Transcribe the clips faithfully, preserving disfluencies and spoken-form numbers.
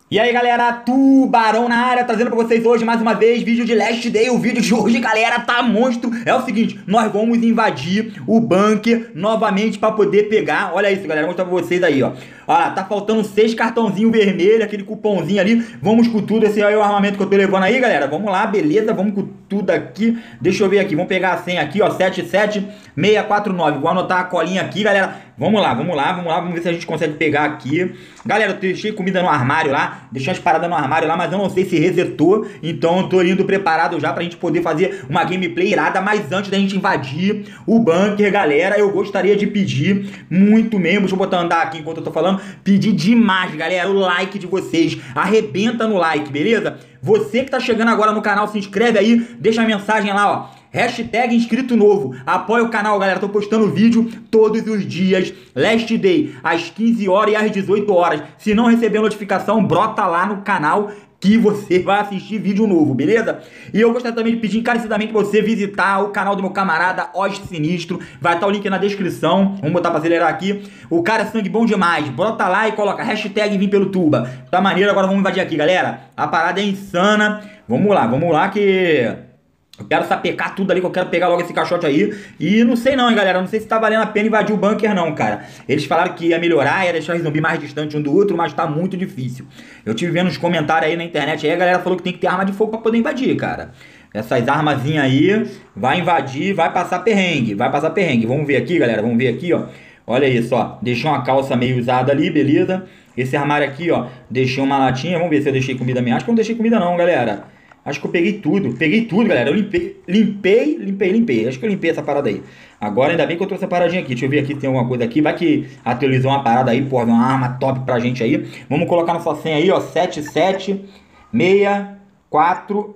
E aí galera, Tubarão na área, trazendo pra vocês hoje mais uma vez vídeo de Last Day. O vídeo de hoje, galera, tá monstro. É o seguinte, nós vamos invadir o bunker novamente pra poder pegar. Olha isso, galera, vou mostrar pra vocês aí, ó. Olha, tá faltando seis cartãozinhos vermelhos, aquele cupomzinho ali. Vamos com tudo, esse aí é o armamento que eu tô levando aí, galera. Vamos lá, beleza, vamos com tudo aqui. Deixa eu ver aqui, vamos pegar a senha aqui, ó, sete sete seis quatro nove. Vou anotar a colinha aqui, galera. Vamos lá, vamos lá, vamos lá, vamos ver se a gente consegue pegar aqui. Galera, eu deixei comida no armário lá, deixei as paradas no armário lá, mas eu não sei se resetou. Então eu tô indo preparado já pra gente poder fazer uma gameplay irada. Mas antes da gente invadir o bunker, galera, eu gostaria de pedir muito mesmo. Deixa eu botar andar aqui enquanto eu tô falando. Pedir demais, galera, o like de vocês. Arrebenta no like, beleza? Você que tá chegando agora no canal, se inscreve aí, deixa a mensagem lá, ó. Hashtag inscrito novo, apoia o canal, galera, tô postando vídeo todos os dias, Last Day, às quinze horas e às dezoito horas. Se não receber notificação, brota lá no canal que você vai assistir vídeo novo, beleza? E eu gostaria também de pedir encarecidamente pra você visitar o canal do meu camarada Oz Sinistro, vai estar o link na descrição, vamos botar pra acelerar aqui. O cara é sangue bom demais, brota lá e coloca hashtag vim pelo tuba. Tá maneiro, agora vamos invadir aqui, galera. A parada é insana, vamos lá, vamos lá que... eu quero sapecar tudo ali, que eu quero pegar logo esse caixote aí. E não sei não, hein, galera. Não sei se tá valendo a pena invadir o bunker não, cara. Eles falaram que ia melhorar, ia deixar os zumbis mais distantes um do outro, mas tá muito difícil. Eu tive vendo uns comentários aí na internet, aí a galera falou que tem que ter arma de fogo pra poder invadir, cara. Essas armazinhas aí, vai invadir, vai passar perrengue, vai passar perrengue. Vamos ver aqui, galera, vamos ver aqui, ó. Olha isso, ó. Deixei uma calça meio usada ali, beleza? Esse armário aqui, ó, deixei uma latinha. Vamos ver se eu deixei comida mesmo. Acho que eu não deixei comida não, galera. Acho que eu peguei tudo, peguei tudo, galera. Eu limpei, limpei, limpei, limpei. Acho que eu limpei essa parada aí. Agora ainda bem que eu trouxe essa paradinha aqui. Deixa eu ver aqui se tem alguma coisa aqui. Vai que atualizou uma parada aí, porra, uma arma top pra gente aí. Vamos colocar nossa senha aí, ó, sete sete seis quatro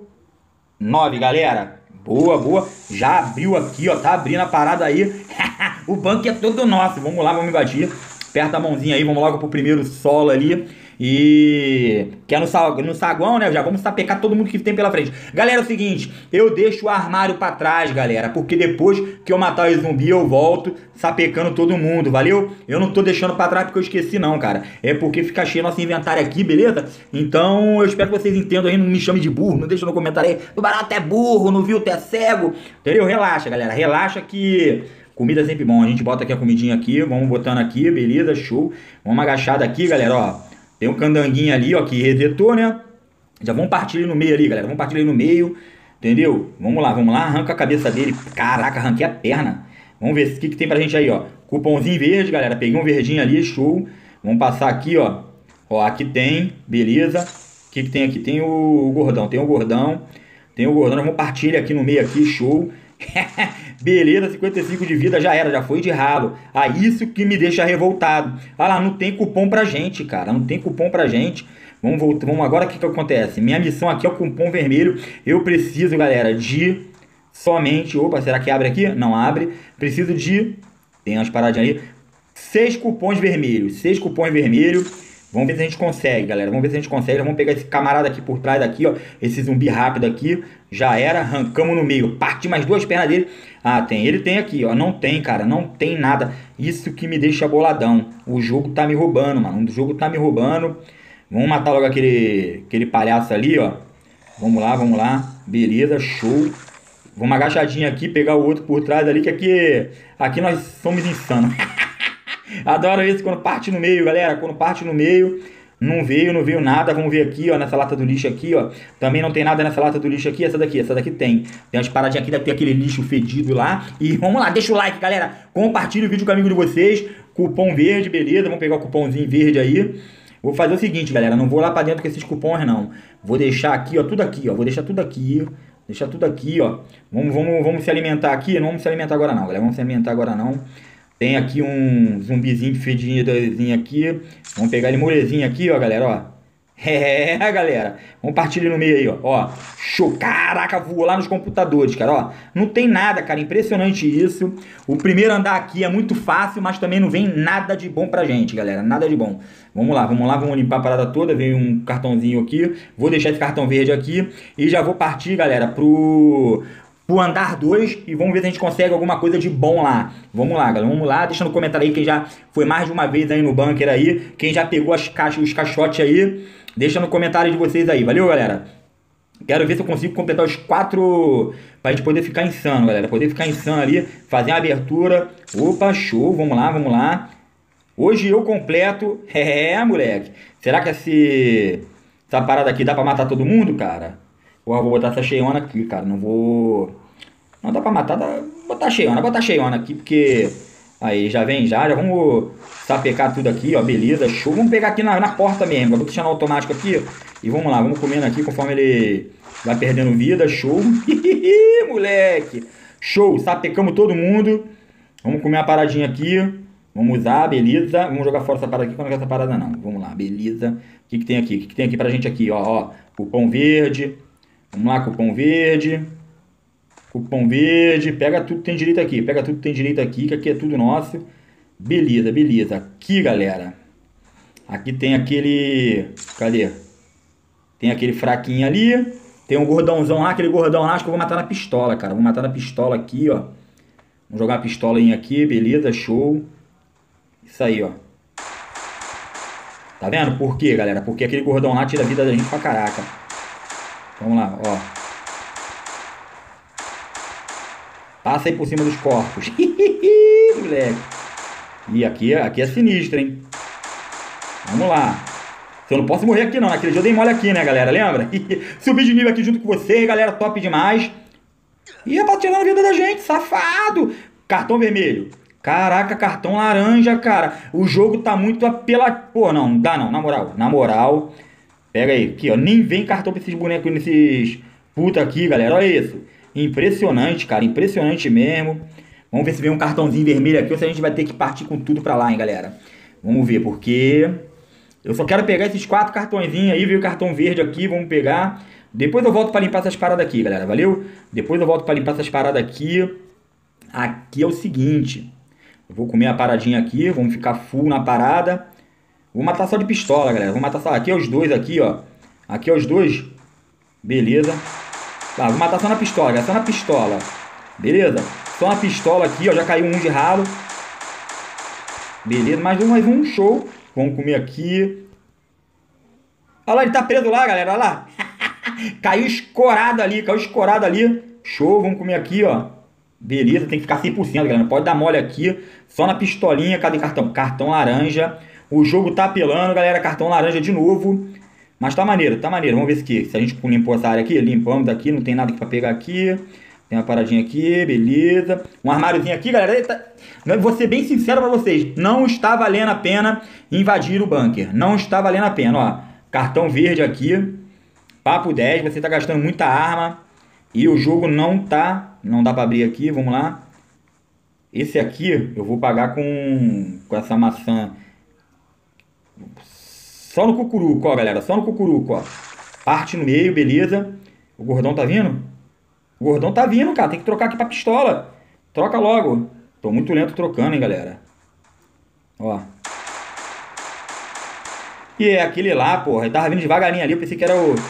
nove, galera. Boa, boa. Já abriu aqui, ó, tá abrindo a parada aí. O banco é todo nosso. Vamos lá, vamos invadir. Aperta a mãozinha aí, vamos logo pro primeiro solo ali. E... que é no, sal... no saguão, né? Já vamos sapecar todo mundo que tem pela frente. Galera, é o seguinte, eu deixo o armário pra trás, galera, porque depois que eu matar o zumbi eu volto sapecando todo mundo, valeu? Eu não tô deixando pra trás porque eu esqueci não, cara. É porque fica cheio nosso inventário aqui, beleza? Então eu espero que vocês entendam aí, não me chame de burro, não deixa no comentário aí, o barato é burro, não viu, tu é cego. Entendeu? Relaxa, galera, relaxa que... comida é sempre bom. A gente bota aqui a comidinha aqui, vamos botando aqui, beleza, show. Vamos agachada aqui, galera, ó. Tem um candanguinho ali, ó, que resetou, né? Já vamos partir ele no meio ali, galera. Vamos partir ele no meio, entendeu? Vamos lá, vamos lá. Arranca a cabeça dele. Caraca, arranquei a perna. Vamos ver o que, que tem pra gente aí, ó. Cupomzinho verde, galera. Peguei um verdinho ali, show. Vamos passar aqui, ó. Ó, aqui tem, beleza. O que, que tem aqui? Tem o, o gordão, tem o gordão. Tem o gordão, nós vamos partir ele aqui no meio aqui, show. Beleza, cinquenta e cinco de vida, já era, já foi de ralo. Ah, isso que me deixa revoltado. Ah lá, não tem cupom pra gente, cara. Não tem cupom pra gente. Vamos voltar, vamos agora, o que que acontece? Minha missão aqui é o cupom vermelho. Eu preciso, galera, de somente... opa, será que abre aqui? Não abre. Preciso de... tem umas paradinhas aí. Seis cupons vermelhos. Seis cupons vermelhos. Vamos ver se a gente consegue, galera. Vamos ver se a gente consegue. Vamos pegar esse camarada aqui por trás daqui, ó. Esse zumbi rápido aqui. Já era. Arrancamos no meio. Parti mais duas pernas dele. Ah, tem. Ele tem aqui, ó. Não tem, cara. Não tem nada. Isso que me deixa boladão. O jogo tá me roubando, mano. O jogo tá me roubando. Vamos matar logo aquele, aquele palhaço ali, ó. Vamos lá, vamos lá. Beleza, show. Vamos agachadinho aqui. Pegar o outro por trás ali. Que aqui, aqui nós somos insanos. Adoro isso quando parte no meio, galera. Quando parte no meio, não veio, não veio nada. Vamos ver aqui, ó, nessa lata do lixo aqui, ó. Também não tem nada nessa lata do lixo aqui. Essa daqui, essa daqui tem. Tem umas paradinhas aqui, deve ter aquele lixo fedido lá. E vamos lá, deixa o like, galera. Compartilha o vídeo com o amigo de vocês. Cupom verde, beleza. Vamos pegar o cupomzinho verde aí. Vou fazer o seguinte, galera. Não vou lá pra dentro com esses cupons, não. Vou deixar aqui, ó, tudo aqui, ó. Vou deixar tudo aqui. Deixar tudo aqui, ó. Vamos, vamos, vamos se alimentar aqui. Não vamos se alimentar agora, não, galera. Vamos se alimentar agora, não. Tem aqui um zumbizinho fedidozinho aqui. Vamos pegar ele molezinho aqui, ó, galera, ó. É, galera. Vamos partir ele no meio aí, ó. Ó, show. Caraca, voou lá nos computadores, cara, ó. Não tem nada, cara. Impressionante isso. O primeiro andar aqui é muito fácil, mas também não vem nada de bom pra gente, galera. Nada de bom. Vamos lá, vamos lá. Vamos limpar a parada toda. Veio um cartãozinho aqui. Vou deixar esse cartão verde aqui. E já vou partir, galera, pro... pro andar dois e vamos ver se a gente consegue alguma coisa de bom lá. Vamos lá, galera, vamos lá. Deixa no comentário aí quem já foi mais de uma vez aí no bunker aí, quem já pegou as caixas, os caixotes aí. Deixa no comentário de vocês aí, valeu, galera? Quero ver se eu consigo completar os quatro pra gente poder ficar insano, galera. Poder ficar insano ali, fazer a abertura. Opa, show, vamos lá, vamos lá. Hoje eu completo. É, moleque. Será que esse, essa parada aqui dá pra matar todo mundo, cara? Porra, vou botar essa cheiona aqui, cara. Não vou... Não dá pra matar, dá... botar cheiona, botar cheiona aqui, porque... Aí, já vem já, já vamos sapecar tudo aqui, ó, beleza, show. Vamos pegar aqui na, na porta mesmo, vou deixar no automático aqui, ó. E vamos lá, vamos comendo aqui conforme ele vai perdendo vida, show. Moleque, show, sapecamos todo mundo. Vamos comer uma paradinha aqui, vamos usar, beleza. Vamos jogar fora essa parada aqui, que eu não quero essa parada não. Vamos lá, beleza. O que que tem aqui? O que que tem aqui pra gente aqui, ó, ó. Cupom verde, vamos lá, cupom verde. Cupom verde, pega tudo que tem direito aqui, pega tudo que tem direito aqui, que aqui é tudo nosso. Beleza, beleza. Aqui, galera, aqui tem aquele... Cadê? Tem aquele fraquinho ali. Tem um gordãozão lá, aquele gordão lá, acho que eu vou matar na pistola, cara. Vou matar na pistola aqui, ó. Vamos jogar a pistolinha aqui, beleza, show. Isso aí, ó. Tá vendo? Por quê, galera? Porque aquele gordão lá tira a vida da gente pra caraca. Vamos lá, ó. Passa aí por cima dos corpos. Moleque. E aqui, aqui é sinistro, hein? Vamos lá. Eu não posso morrer aqui não. Naquele dia eu dei mole aqui, né, galera? Lembra? Subi de nível aqui junto com vocês, galera. Top demais. E é pra tirar a vida da gente, safado. Cartão vermelho. Caraca, cartão laranja, cara. O jogo tá muito apela... Pô, não, não dá não. Na moral, na moral. Pega aí. Aqui, ó. Nem vem cartão pra esses bonecos, nesses... Puta aqui, galera. Olha isso. Impressionante, cara, impressionante mesmo. Vamos ver se vem um cartãozinho vermelho aqui ou se a gente vai ter que partir com tudo pra lá, hein, galera. Vamos ver, porque eu só quero pegar esses quatro cartõezinhos aí, veio o cartão verde aqui, vamos pegar. Depois eu volto pra limpar essas paradas aqui, galera, valeu? Depois eu volto pra limpar essas paradas aqui. Aqui é o seguinte, eu vou comer a paradinha aqui, vamos ficar full na parada. Vou matar só de pistola, galera, vou matar só, aqui é os dois aqui, ó. Aqui é os dois, beleza. Tá, vou matar só na pistola, galera, só na pistola. Beleza? Só na pistola aqui, ó, já caiu um de ralo. Beleza, mais um, mais um, show. Vamos comer aqui. Olha lá, ele tá preso lá, galera, olha lá. Caiu escorado ali, caiu escorado ali. Show, vamos comer aqui, ó. Beleza, tem que ficar cem por cento, galera, não pode dar mole aqui. Só na pistolinha, cadê cartão? Cartão laranja. O jogo tá apelando, galera, cartão laranja de novo. Mas tá maneiro, tá maneiro. Vamos ver se, que, se a gente limpou essa área aqui. Limpamos daqui, não tem nada aqui pra pegar aqui. Tem uma paradinha aqui, beleza. Um armáriozinho aqui, galera. Eita. Vou ser bem sincero pra vocês. Não está valendo a pena invadir o bunker. Não está valendo a pena, ó. Cartão verde aqui. Papo dez, você tá gastando muita arma. E o jogo não tá... Não dá pra abrir aqui, vamos lá. Esse aqui eu vou pagar com, com essa maçã... Só no cucuruco, ó, galera. Só no cucuruco, ó. Parte no meio, beleza. O gordão tá vindo? O gordão tá vindo, cara. Tem que trocar aqui pra pistola. Troca logo. Tô muito lento trocando, hein, galera. Ó. E é aquele lá, porra. Ele tava vindo devagarinho ali. Eu pensei que era o...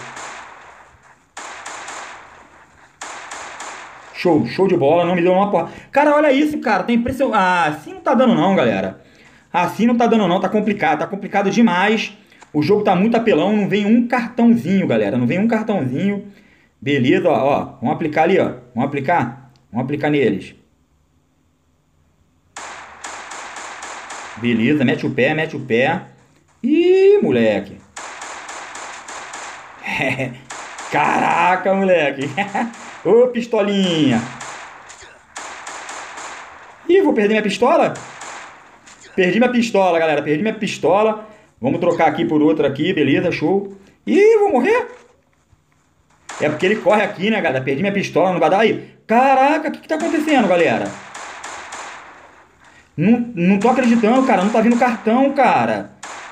Show. Show de bola. Não me deu uma porra. Cara, olha isso, cara. Tem impressão... Ah, assim não tá dando não, galera. Assim não tá dando não. Tá complicado. Tá complicado demais. O jogo tá muito apelão, não vem um cartãozinho, galera. Não vem um cartãozinho. Beleza, ó, ó. Vamos aplicar ali, ó. Vamos aplicar? Vamos aplicar neles. Beleza, mete o pé, mete o pé. Ih, moleque. Caraca, moleque. Ô, pistolinha. Ih, vou perder minha pistola? Perdi minha pistola, galera. Perdi minha pistola. Vamos trocar aqui por outra aqui, beleza, show. Ih, vou morrer? É porque ele corre aqui, né, galera? Perdi minha pistola, não vai dar aí. Caraca, o que que tá acontecendo, galera? Não, não tô acreditando, cara. Não tá vindo cartão, cara.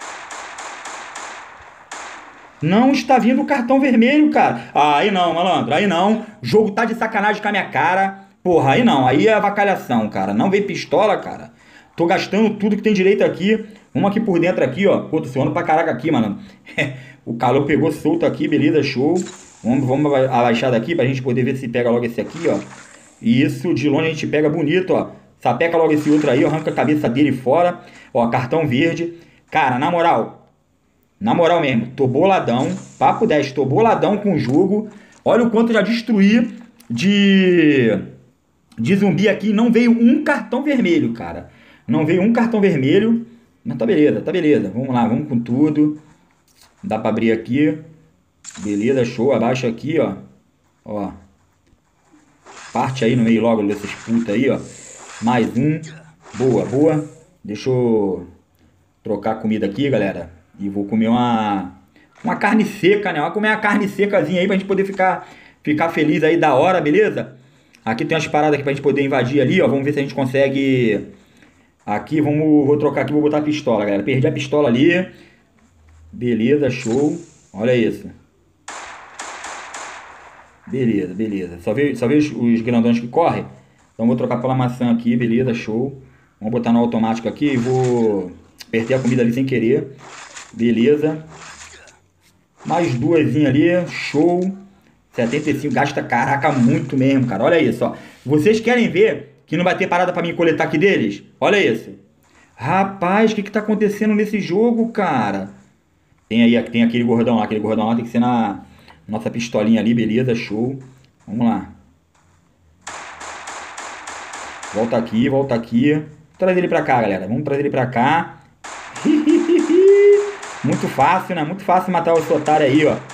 Não está vindo cartão vermelho, cara. Ah, aí não, malandro, aí não. O jogo tá de sacanagem com a minha cara. Porra, aí não, aí é avacalhação, cara. Não vem pistola, cara. Tô gastando tudo que tem direito aqui. Vamos aqui por dentro aqui, ó. Pô, tô suando pra caraca aqui, mano. O calor pegou solto aqui, beleza, show. Vamos, vamos abaixar daqui pra gente poder ver se pega logo esse aqui, ó. E isso, de longe a gente pega bonito, ó. Sapeca logo esse outro aí, ó. Arranca a cabeça dele fora. Ó, cartão verde. Cara, na moral. Na moral mesmo, tô boladão. Papo dez, tô boladão com o jogo. Olha o quanto eu já destruí de, de zumbi aqui. Não veio um cartão vermelho, cara. Não veio um cartão vermelho. Mas tá beleza, tá beleza. Vamos lá, vamos com tudo. Dá pra abrir aqui. Beleza, show. Abaixa aqui, ó. Ó. Parte aí no meio logo desses putos aí, ó. Mais um. Boa, boa. Deixa eu trocar a comida aqui, galera. E vou comer uma, uma carne seca, né? Vamos comer uma carne secazinha aí pra gente poder ficar, ficar feliz aí da hora, beleza? Aqui tem umas paradas aqui pra gente poder invadir ali, ó. Vamos ver se a gente consegue... Aqui, vamos, vou trocar aqui, vou botar a pistola, galera. Perdi a pistola ali. Beleza, show. Olha isso. Beleza, beleza. Só vê, só vê os, os grandões que correm. Então vou trocar pela maçã aqui, beleza, show. Vamos botar no automático aqui e vou... Apertei a comida ali sem querer. Beleza. Mais duas ali, show. setenta e cinco, gasta, caraca, muito mesmo, cara. Olha isso, ó. Vocês querem ver que não vai ter parada pra mim coletar aqui deles? Olha isso. Rapaz, o que que tá acontecendo nesse jogo, cara? Tem aí, tem aquele gordão lá. Aquele gordão lá tem que ser na nossa pistolinha ali, beleza, show. Vamos lá. Volta aqui, volta aqui. Traz ele pra cá, galera. Vamos trazer ele pra cá. Muito fácil, né? Muito fácil matar esse otário aí, ó.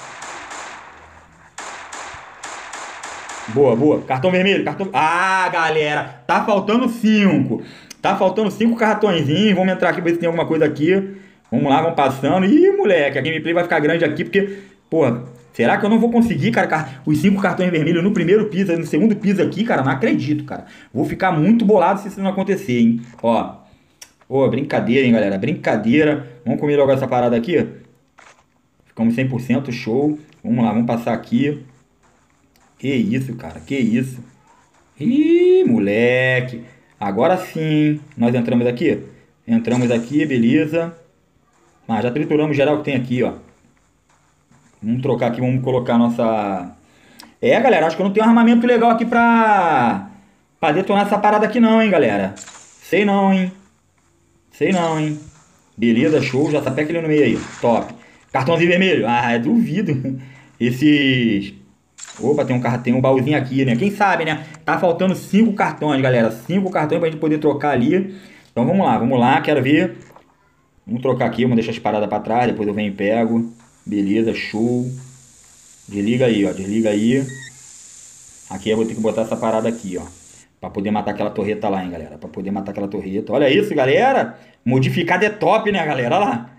Boa, boa. Cartão vermelho, cartão... Ah, galera, tá faltando cinco. Tá faltando cinco cartõezinhos. Vamos entrar aqui, ver se tem alguma coisa aqui. Vamos lá, vamos passando. Ih, moleque, a gameplay vai ficar grande aqui, porque... Porra, será que eu não vou conseguir, cara, os cinco cartões vermelhos no primeiro piso, no segundo piso aqui, cara? Não acredito, cara. Vou ficar muito bolado se isso não acontecer, hein? Ó. Ô, brincadeira, hein, galera. Brincadeira. Vamos comer logo essa parada aqui. Ficamos cem por cento, show. Vamos lá, vamos passar aqui. Que isso, cara, que isso. Ih, moleque. Agora sim, nós entramos aqui. Entramos aqui, beleza. Ah, já trituramos geral que tem aqui, ó. Vamos trocar aqui, vamos colocar a nossa... É, galera, acho que eu não tenho um armamento legal aqui pra... Pra detonar essa parada aqui não, hein, galera. Sei não, hein. Sei não, hein. Beleza, show. Já sapeca ele no meio aí. Top. Cartãozinho vermelho. Ah, duvido. Esses... Opa, tem um, tem um baúzinho aqui, né? Quem sabe, né? Tá faltando cinco cartões, galera. Cinco cartões pra gente poder trocar ali. Então vamos lá, vamos lá. Quero ver. Vamos trocar aqui. Vamos deixar as paradas pra trás. Depois eu venho e pego. Beleza, show. Desliga aí, ó. Desliga aí. Aqui eu vou ter que botar essa parada aqui, ó. Pra poder matar aquela torreta lá, hein, galera. Pra poder matar aquela torreta. Olha isso, galera. Modificado é top, né, galera? Olha lá.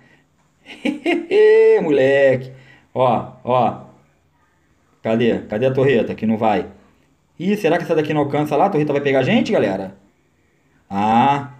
Moleque. Ó, ó. Cadê? Cadê a torreta? Que não vai. Ih, será que essa daqui não alcança lá? A torreta vai pegar a gente, galera? Ah.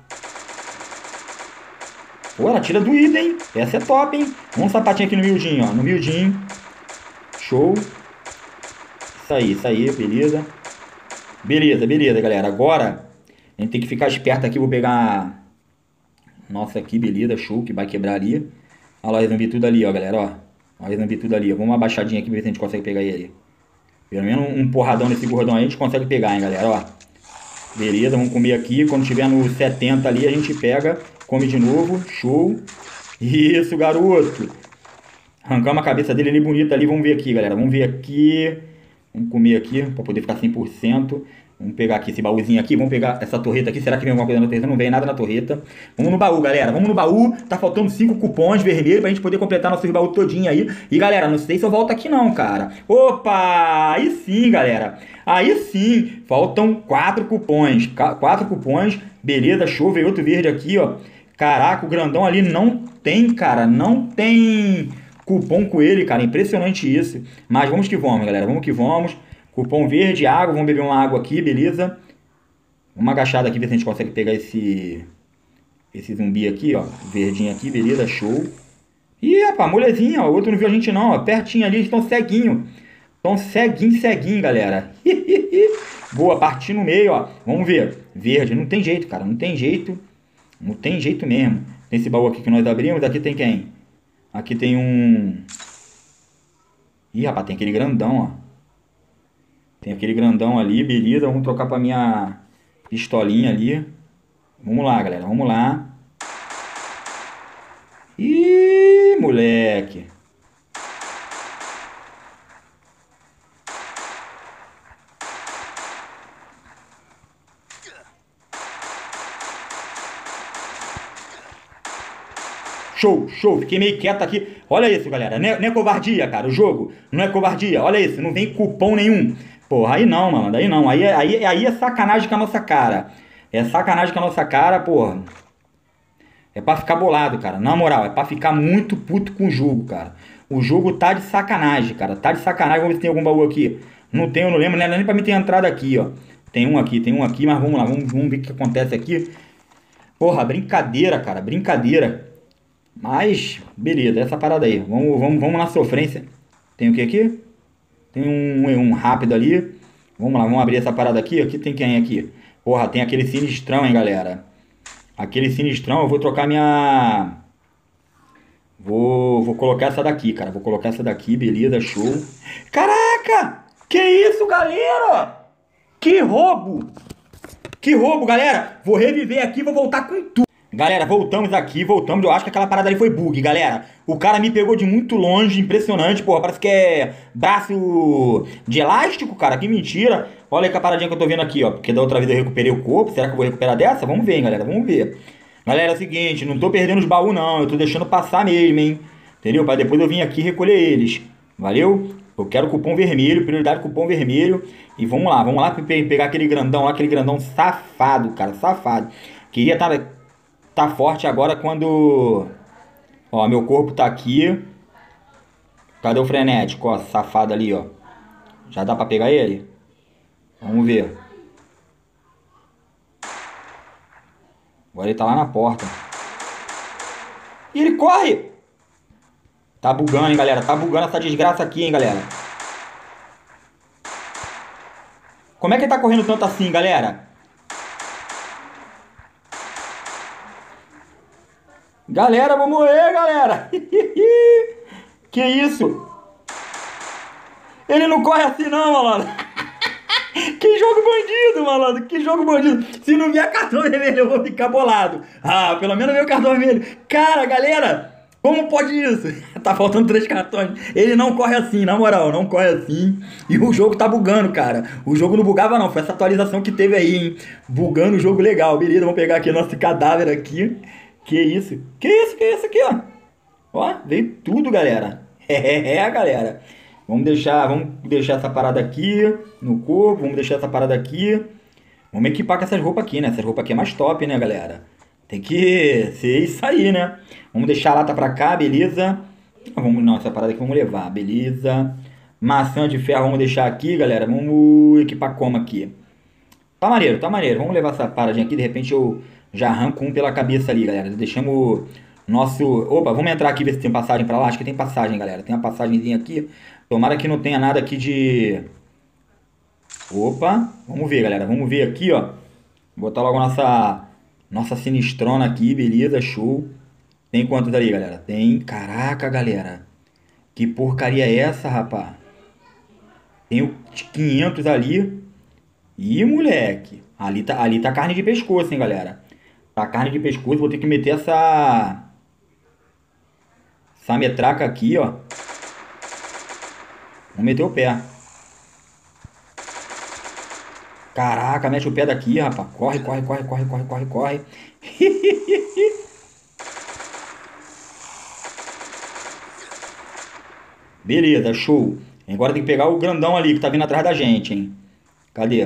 Pô, ela tira do item. Essa é top, hein? Vamos sapatinho aqui no miudinho, ó. No miudinho. Show. Isso aí, isso aí. Beleza. Beleza, beleza, galera. Agora, a gente tem que ficar esperto aqui. Vou pegar... Nossa, aqui, beleza. Show, que vai quebrar ali. Olha lá, resolvi tudo ali, ó, galera, ó. Olha, resolvi tudo ali, ó. Vamos uma abaixadinha aqui, ver se a gente consegue pegar ele. Pelo menos um porradão nesse gordão aí a gente consegue pegar, hein, galera, ó. Beleza, vamos comer aqui. Quando tiver no setenta ali, a gente pega, come de novo. Show. Isso, garoto. Arrancamos a cabeça dele ali bonita ali. Vamos ver aqui, galera. Vamos ver aqui. Vamos comer aqui, pra poder ficar cem por cento. Vamos pegar aqui esse baúzinho aqui. Vamos pegar essa torreta aqui. Será que vem alguma coisa na torreta? Não vem nada na torreta. Vamos no baú, galera. Vamos no baú. Tá faltando cinco cupons vermelhos pra gente poder completar nossos baús todinho aí. E, galera, não sei se eu volto aqui não, cara. Opa! Aí sim, galera. Aí sim. Faltam quatro cupons. Quatro cupons. Beleza, show. Veio outro verde aqui, ó. Caraca, o grandão ali não tem, cara. Não tem cupom com ele, cara. Impressionante isso. Mas vamos que vamos, galera. Vamos que vamos. Cupom verde, água. Vamos beber uma água aqui, beleza? Uma agachada aqui, ver se a gente consegue pegar esse... Esse zumbi aqui, ó. Verdinho aqui, beleza, show. Ih, rapaz, molezinha, ó. O outro não viu a gente não, ó. Pertinho ali, eles estão ceguinho. Estão ceguinho, ceguinho, galera. Boa, partir no meio, ó. Vamos ver. Verde, não tem jeito, cara. Não tem jeito. Não tem jeito mesmo. Tem esse baú aqui que nós abrimos. Aqui tem quem? Aqui tem um... Ih, rapaz, tem aquele grandão, ó. Tem aquele grandão ali, beleza. Vamos trocar pra minha pistolinha ali. Vamos lá, galera. Vamos lá. Ih, moleque. Show, show, fiquei meio quieto aqui. Olha isso, galera, não é, não é covardia, cara, o jogo. Não é covardia, olha isso, não vem cupom nenhum. Porra, aí não, mano, aí não. Aí, é- aí, aí é sacanagem com a nossa cara. É sacanagem com a nossa cara, porra. É pra ficar bolado, cara. Na moral, é pra ficar muito puto com o jogo, cara. O jogo tá de sacanagem, cara. Tá de sacanagem. Vamos ver se tem algum baú aqui. Não tem, eu não lembro. Não é nem pra mim ter entrado aqui, ó. Tem um aqui, tem um aqui, mas vamos lá. Vamos, vamos ver o que acontece aqui. Porra, brincadeira, cara. Brincadeira. Mas, beleza, essa parada aí. Vamos, vamos, vamos na sofrência. Tem o que aqui? Tem um, um rápido ali. Vamos lá, vamos abrir essa parada aqui. Aqui tem quem aqui? Porra, tem aquele sinistrão, hein, galera. Aquele sinistrão, eu vou trocar minha... Vou, vou colocar essa daqui, cara. Vou colocar essa daqui, beleza, show. Caraca! Que isso, galera? Que roubo! Que roubo, galera! Vou reviver aqui, vou voltar com tudo. Galera, voltamos aqui, voltamos. Eu acho que aquela parada ali foi bug, galera. O cara me pegou de muito longe, impressionante. Porra, parece que é braço de elástico, cara. Que mentira. Olha aí que a paradinha que eu tô vendo aqui, ó. Porque da outra vez eu recuperei o corpo. Será que eu vou recuperar dessa? Vamos ver, hein, galera. Vamos ver. Galera, é o seguinte, não tô perdendo os baús, não. Eu tô deixando passar mesmo, hein. Entendeu? Pra depois eu vir aqui recolher eles. Valeu? Eu quero cupom vermelho, prioridade cupom vermelho. E vamos lá, vamos lá pe- pegar aquele grandão lá, aquele grandão safado, cara, safado. Queria estar... Tá, tá forte agora quando... Ó, meu corpo tá aqui. Cadê o frenético, ó, safado ali, ó. Já dá pra pegar ele? Vamos ver. Agora ele tá lá na porta. E ele corre! Tá bugando, hein, galera. Tá bugando essa desgraça aqui, hein, galera. Como é que ele tá correndo tanto assim, galera? Galera, vou morrer, galera. Que isso? Ele não corre assim não, malandro. Que jogo bandido, malandro. Que jogo bandido. Se não vier cartão vermelho, eu vou ficar bolado. Ah, pelo menos veio o cartão vermelho. Cara, galera, como pode isso? Tá faltando três cartões. Ele não corre assim, na moral, não corre assim. E o jogo tá bugando, cara. O jogo não bugava não, foi essa atualização que teve aí, hein. Bugando o jogo legal. Beleza, vamos pegar aqui nosso cadáver aqui. Que isso? Que isso? Que isso aqui, ó? Ó, veio tudo, galera. É, é, galera. Vamos deixar, vamos deixar essa parada aqui no corpo. Vamos deixar essa parada aqui. Vamos equipar com essas roupas aqui, né? Essas roupas aqui é mais top, né, galera? Tem que ser isso aí, né? Vamos deixar a lata pra cá, beleza? Vamos, não, essa parada aqui vamos levar, beleza? Maçã de ferro vamos deixar aqui, galera. Vamos equipar como aqui? Tá maneiro, tá maneiro. Vamos levar essa paradinha aqui. De repente eu já arranco um pela cabeça ali, galera. Deixamos nosso... Opa, vamos entrar aqui ver se tem passagem pra lá. Acho que tem passagem, galera. Tem uma passagemzinha aqui. Tomara que não tenha nada aqui de... Opa, vamos ver, galera. Vamos ver aqui, ó. Vou botar logo a nossa... Nossa sinistrona aqui, beleza, show. Tem quantos ali, galera? Tem... Caraca, galera. Que porcaria é essa, rapá? Tem o quinhentos ali. Ih, moleque. Ali tá, ali tá carne de pescoço, hein, galera. Tá carne de pescoço. Vou ter que meter essa... Essa metraca aqui, ó. Vamos meter o pé. Caraca, mete o pé daqui, rapaz. Corre, corre, corre, corre, corre, corre, corre. Beleza, show. Agora tem que pegar o grandão ali que tá vindo atrás da gente, hein. Cadê?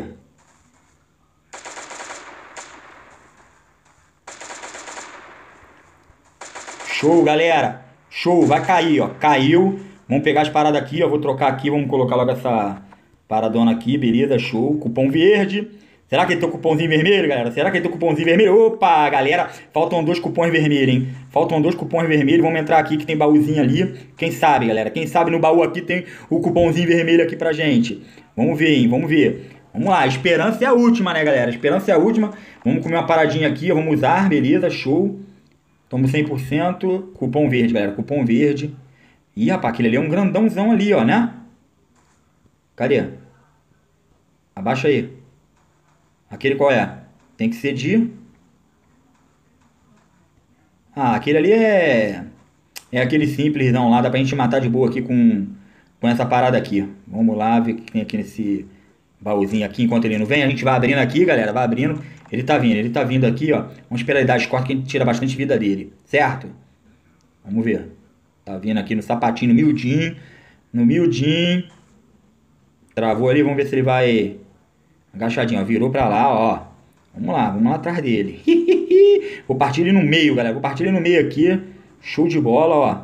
Show, galera. Show, vai cair, ó. Caiu. Vamos pegar as paradas aqui, ó. Vou trocar aqui, vamos colocar logo essa paradona aqui, beleza, show. Cupom verde. Será que ele tem o cupomzinho vermelho, galera? Será que ele tem o cupomzinho vermelho? Opa, galera, faltam dois cupons vermelhos, hein? Faltam dois cupons vermelhos. Vamos entrar aqui que tem baúzinho ali. Quem sabe, galera? Quem sabe no baú aqui tem o cupomzinho vermelho aqui pra gente. Vamos ver, hein? Vamos ver. Vamos lá, esperança é a última, né, galera? Esperança é a última. Vamos comer uma paradinha aqui, ó. Vamos usar, beleza, show. Tamo cem por cento. Cupom verde, galera. Cupom verde. Ih, rapaz, aquele ali é um grandãozão ali, ó, né? Cadê? Abaixa aí. Aquele qual é? Tem que ser de... Ah, aquele ali é... É aquele simplesão lá, dá pra gente matar de boa aqui com, com essa parada aqui. Vamos lá ver o que tem aqui nesse baúzinho aqui, enquanto ele não vem. A gente vai abrindo aqui, galera, vai abrindo. Ele tá vindo, ele tá vindo aqui, ó. Vamos esperar ele dar as cortes que a gente tira bastante vida dele, certo? Vamos ver. Tá vindo aqui no sapatinho, no miudinho. No miudinho. Travou ali, vamos ver se ele vai... Agachadinho, ó, virou pra lá, ó. Vamos lá, vamos lá atrás dele. Vou partir ele no meio, galera. Vou partir ele no meio aqui. Show de bola, ó.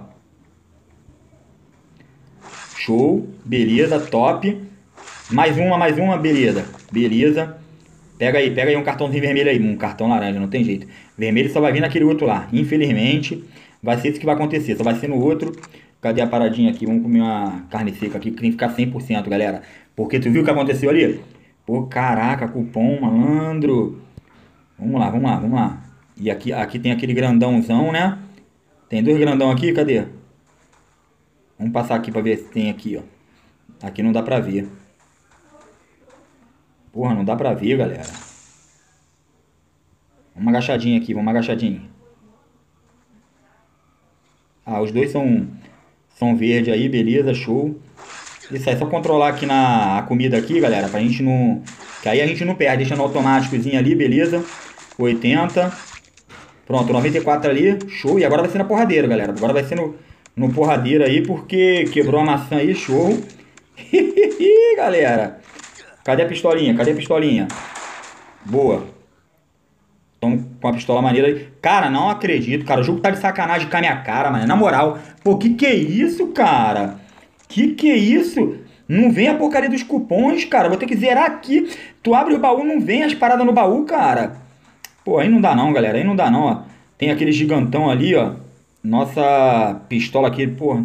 Show. Beleza, top. Mais uma, mais uma, beleza. Beleza. Pega aí, pega aí um cartãozinho vermelho aí. Um cartão laranja, não tem jeito. Vermelho só vai vir naquele outro lá. Infelizmente, vai ser isso que vai acontecer. Só vai ser no outro. Cadê a paradinha aqui? Vamos comer uma carne seca aqui, que tem que ficar cem por cento, galera. Porque tu viu o que aconteceu ali? Pô, caraca, cupom, malandro. Vamos lá, vamos lá, vamos lá. E aqui, aqui tem aquele grandãozão, né? Tem dois grandão aqui, cadê? Vamos passar aqui pra ver se tem aqui, ó. Aqui não dá pra ver. Porra, não dá pra ver, galera. Vamos agachadinho aqui, vamos agachadinho. Ah, os dois são, são verde aí, beleza, show. Isso aí, só controlar aqui na a comida aqui, galera, pra gente não... Que aí a gente não perde, deixa no automáticozinho ali, beleza. oitenta. Pronto, noventa e quatro ali, show. E agora vai ser na porradeira, galera. Agora vai ser no, no porradeiro aí, porque quebrou a maçã aí, show. Galera. Cadê a pistolinha? Cadê a pistolinha? Boa. Tamo com a pistola maneira aí. Cara, não acredito, cara. O jogo tá de sacanagem com a minha cara, mano. Na moral. Pô, que que é isso, cara? Que que é isso? Não vem a porcaria dos cupons, cara. Vou ter que zerar aqui. Tu abre o baú, não vem as paradas no baú, cara. Pô, aí não dá não, galera. Aí não dá não, ó. Tem aquele gigantão ali, ó. Nossa pistola aqui, porra.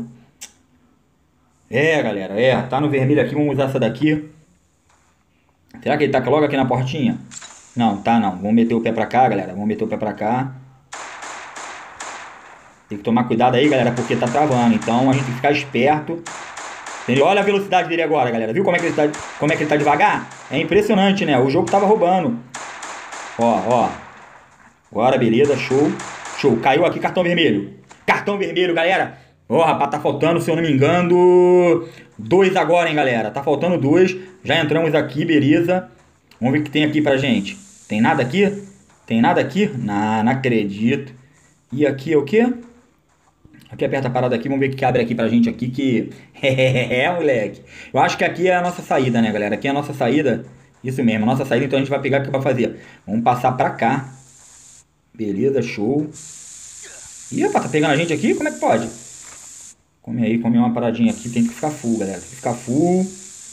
É, galera, é. Tá no vermelho aqui, vamos usar essa daqui. Será que ele tá logo aqui na portinha? Não, tá não. Vamos meter o pé pra cá, galera. Vamos meter o pé pra cá. Tem que tomar cuidado aí, galera, porque tá travando. Então a gente tem que ficar esperto. Entendeu? Olha a velocidade dele agora, galera. Viu como é que ele tá, como é que ele tá devagar? É impressionante, né? O jogo tava roubando. Ó, ó. Agora, beleza, show. Show. Caiu aqui, cartão vermelho. Cartão vermelho, galera. Ó, rapaz, tá faltando, se eu não me engano, dois agora, hein, galera. Tá faltando dois. Já entramos aqui, beleza. Vamos ver o que tem aqui pra gente. Tem nada aqui? Tem nada aqui? Não, não acredito. E aqui é o quê? Aqui aperta a parada aqui, vamos ver o que abre aqui pra gente aqui, que... É, moleque. Eu acho que aqui é a nossa saída, né, galera? Aqui é a nossa saída. Isso mesmo, a nossa saída, então a gente vai pegar o que vai fazer. Vamos passar pra cá. Beleza, show. Ih, rapaz, tá pegando a gente aqui? Como é que pode? Come aí, come uma paradinha aqui. Tem que ficar full, galera. Tem que ficar full.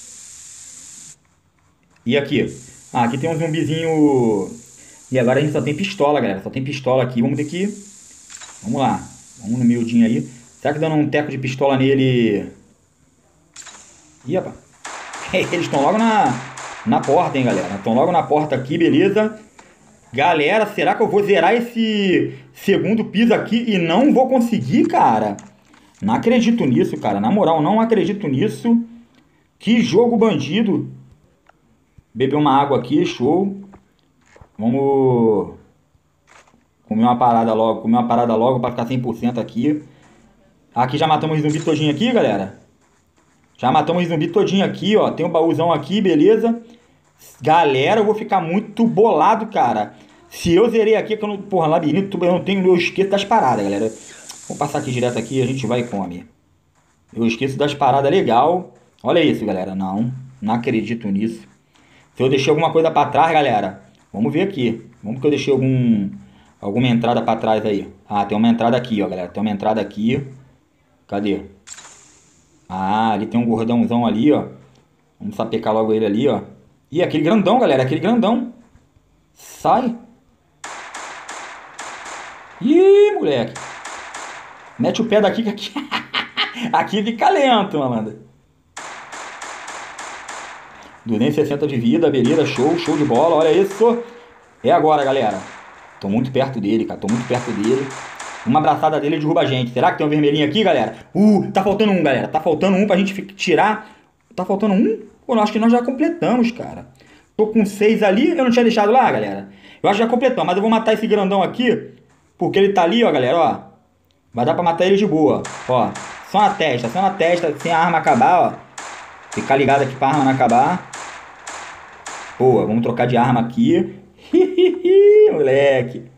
E aqui? Ah, aqui tem um zumbizinho... E agora a gente só tem pistola, galera. Só tem pistola aqui. Vamos ter que... Vamos lá. Vamos no miudinho aí. Será que dando um teco de pistola nele... Ih, rapaz. Eles estão logo na, na porta, hein, galera. Estão logo na porta aqui, beleza. Galera, será que eu vou zerar esse segundo piso aqui e não vou conseguir, cara? Não acredito nisso, cara. Na moral, não acredito nisso. Que jogo bandido. Beber uma água aqui, show. Vamos... Comer uma parada logo, comer uma parada logo pra ficar cem por cento aqui. Aqui já matamos o zumbi todinho aqui, galera. Já matamos o zumbi todinho aqui, ó. Tem um baúzão aqui, beleza. Galera, eu vou ficar muito bolado, cara. Se eu zerei aqui, que eu não... Porra, labirinto, eu não tenho... Eu esqueço das paradas, galera. Vou passar aqui direto aqui e a gente vai e come. Eu esqueço das paradas, legal. Olha isso, galera. Não, não acredito nisso. Se eu deixei alguma coisa pra trás, galera. Vamos ver aqui. Vamos que eu deixei algum... Alguma entrada pra trás aí. Ah, tem uma entrada aqui, ó, galera. Tem uma entrada aqui. Cadê? Ah, ali tem um gordãozão ali, ó. Vamos sapecar logo ele ali, ó. Ih, aquele grandão, galera. Aquele grandão. Sai. Ih, moleque. Mete o pé daqui que aqui... aqui fica lento, malandro. duzentos e sessenta de vida, beleza. Show, show de bola. Olha isso. É agora, galera. Tô muito perto dele, cara. Tô muito perto dele. Uma abraçada dele derruba a gente. Será que tem um vermelhinho aqui, galera? Uh, tá faltando um, galera. Tá faltando um pra gente tirar. Tá faltando um? Pô, eu acho que nós já completamos, cara. Tô com seis ali. Eu não tinha deixado lá, galera. Eu acho que já completamos. Mas eu vou matar esse grandão aqui. Porque ele tá ali, ó, galera, ó. Vai dar pra matar ele de boa. Ó, só na testa, só na testa, sem a arma acabar, ó. Ficar ligado aqui pra arma não acabar. Boa, vamos trocar de arma aqui. Moleque.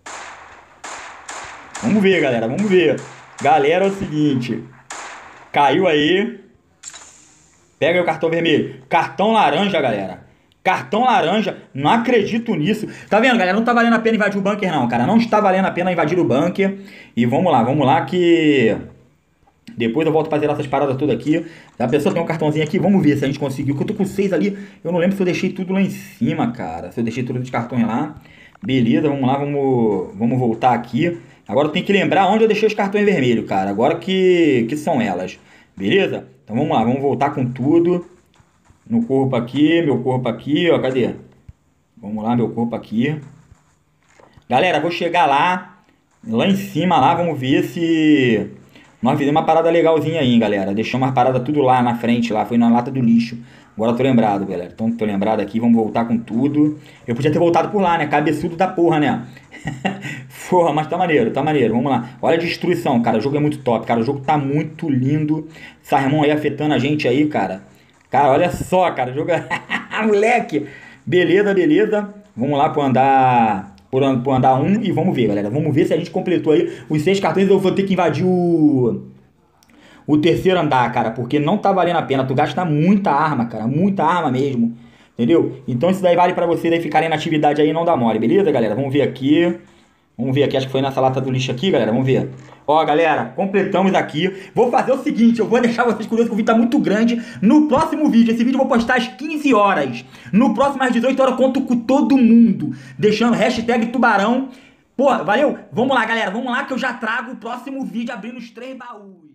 Vamos ver, galera, vamos ver. Galera, é o seguinte. Caiu aí. Pega aí o cartão vermelho. Cartão laranja, galera. Cartão laranja. Não acredito nisso. Tá vendo, galera? Não tá valendo a pena invadir o bunker, não, cara. Não está valendo a pena invadir o bunker. E vamos lá, vamos lá que... Depois eu volto a fazer essas paradas todas aqui. A pessoa tem um cartãozinho aqui. Vamos ver se a gente conseguiu. Porque eu tô com seis ali. Eu não lembro se eu deixei tudo lá em cima, cara. Se eu deixei tudo de cartões lá. Beleza, vamos lá. Vamos, vamos voltar aqui. Agora eu tenho que lembrar onde eu deixei os cartões vermelhos, cara. Agora que, que são elas. Beleza? Então vamos lá. Vamos voltar com tudo. No corpo aqui. Meu corpo aqui, ó. Cadê? Vamos lá, meu corpo aqui. Galera, vou chegar lá. Lá em cima, lá. Vamos ver se... Nós fizemos uma parada legalzinha aí, galera. Deixamos uma parada tudo lá na frente, lá. Foi na lata do lixo. Agora eu tô lembrado, galera. Então tô lembrado aqui. Vamos voltar com tudo. Eu podia ter voltado por lá, né? Cabeçudo da porra, né? Porra, mas tá maneiro, tá maneiro. Vamos lá. Olha a destruição, cara. O jogo é muito top, cara. O jogo tá muito lindo. Sarmão aí afetando a gente aí, cara. Cara, olha só, cara. O jogo é... Moleque. Beleza, beleza. Vamos lá pro andar... Por andar um e vamos ver, galera. Vamos ver se a gente completou aí os seis cartões. Eu vou ter que invadir o... O terceiro andar, cara. Porque não tá valendo a pena. Tu gasta muita arma, cara. Muita arma mesmo. Entendeu? Então isso daí vale pra vocês aí ficarem na atividade aí e não dá mole. Beleza, galera? Vamos ver aqui. Vamos ver aqui. Acho que foi nessa lata do lixo aqui, galera. Vamos ver. Ó, galera. Completamos aqui. Vou fazer o seguinte. Eu vou deixar vocês curiosos que o vídeo tá muito grande. No próximo vídeo. Esse vídeo eu vou postar às quinze horas. No próximo às dezoito horas eu conto com todo mundo. Deixando hashtag tubarão. Pô, valeu? Vamos lá, galera. Vamos lá que eu já trago o próximo vídeo abrindo os três baús.